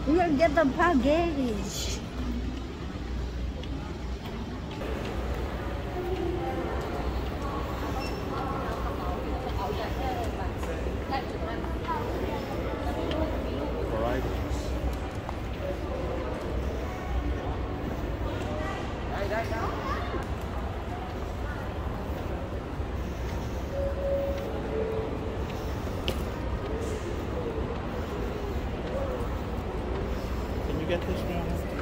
We will get the baggage. Can you get this now?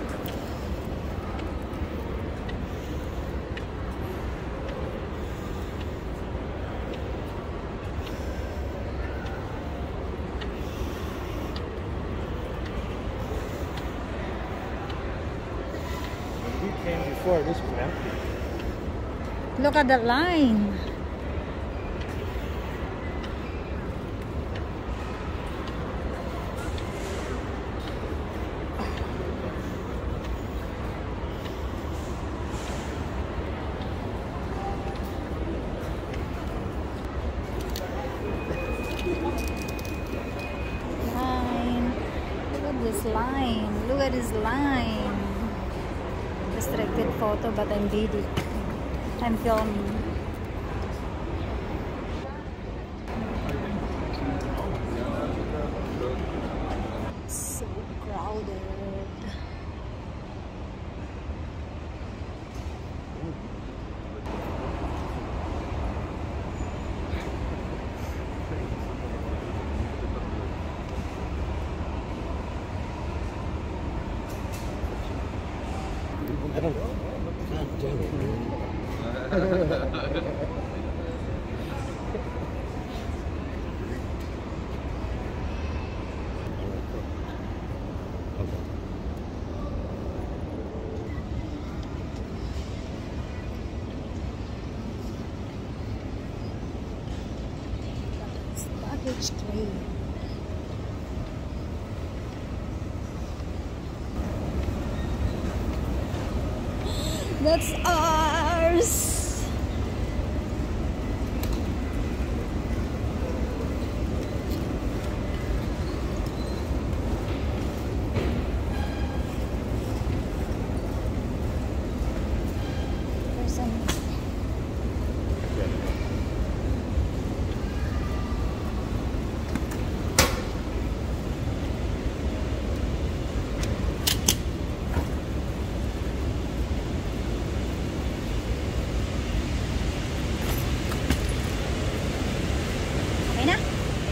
When we came before, this was empty. Look at the line. This line. Look at this line. Restricted photo, but I'm video. I'm filming. So crowded. I don't know. God damn it, man. It's baggage train. That's ours. Okay na?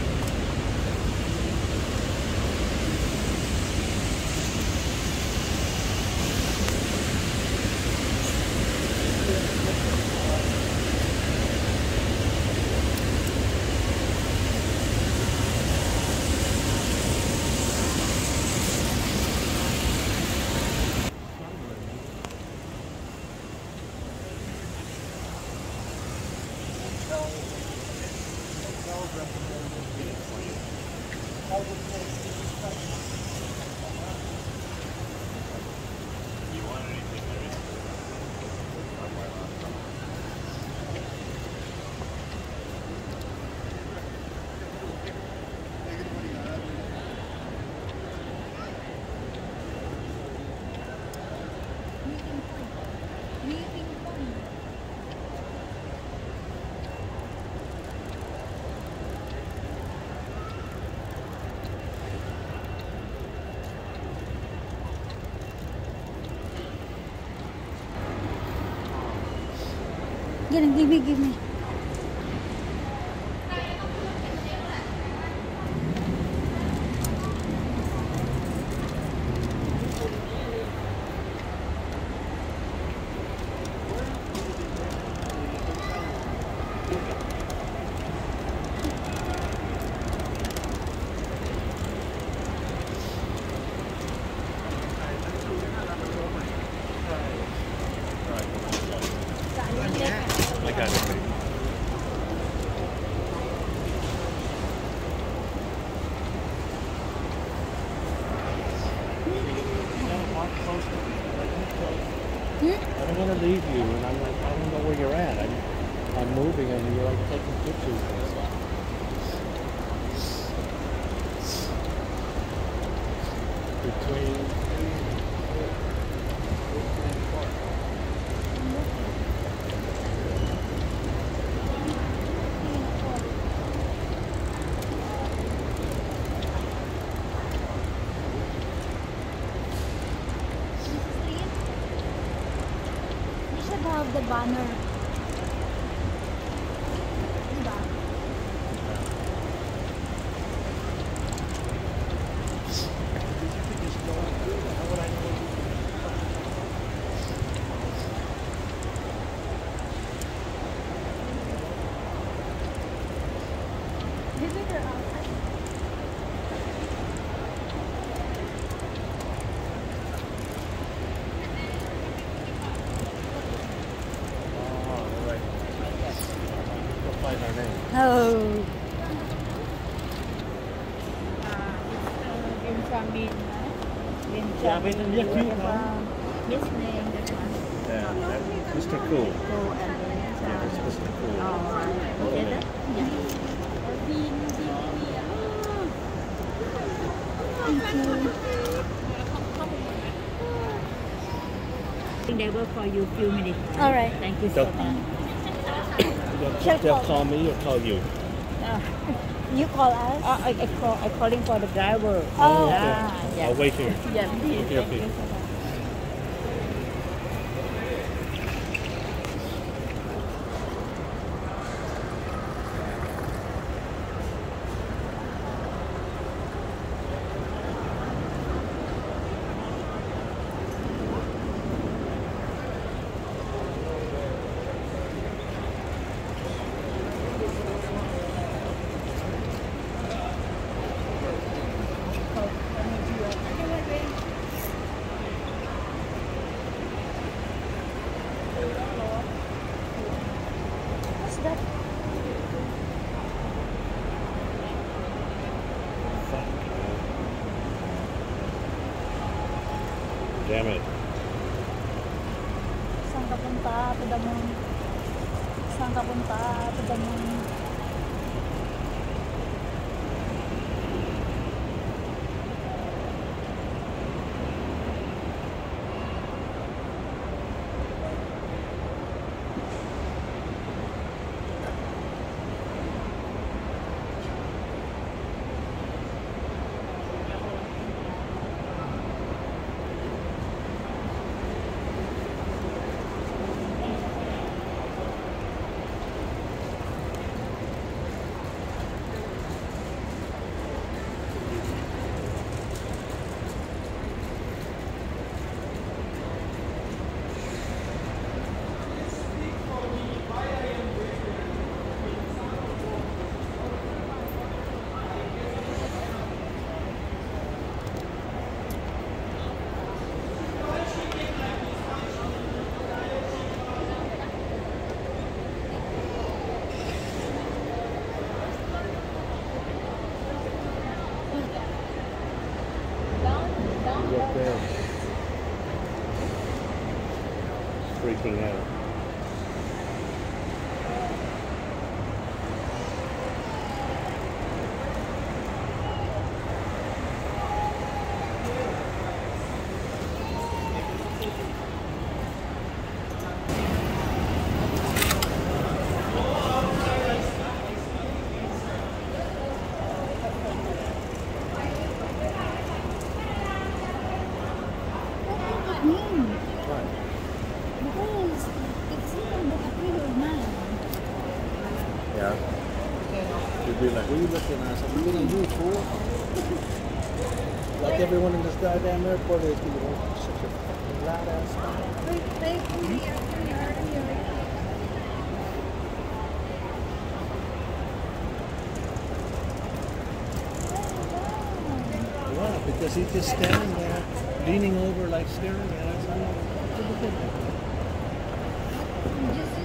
Give me. I got it. I don't want to leave you, and I'm like, I don't know where you're at. I'm moving, and you're like taking pictures and stuff. between. We should have the banner. Diba? Visitor outside. Oh, right. We'll find our name. Oh. Yeah, but yeah, cute, no? His name, that one. Yeah, that's Mr. Cool. Go and Yeah, it's Mr. Cool. oh, together? Yeah. I think they will call you a few minutes. All right. Thank you so Don't- much. They'll call me or call you? You call us? I calling for the driver. Oh. Yeah. I'll wait here. Yeah, please. Okay, Thank okay. you so much. What's that? Damn it. Saan ka punta? To the moon. Saan ka punta? To the moon. He's up there. Freaking out. What? Because it's even the appeal of man. Yeah. You'd be like, what are you looking at? So I'm looking at you, fool. Like everyone in this goddamn airport is, you know, such a fucking loud ass stuff. Yeah, because he's just standing there, leaning over, like staring at us. Just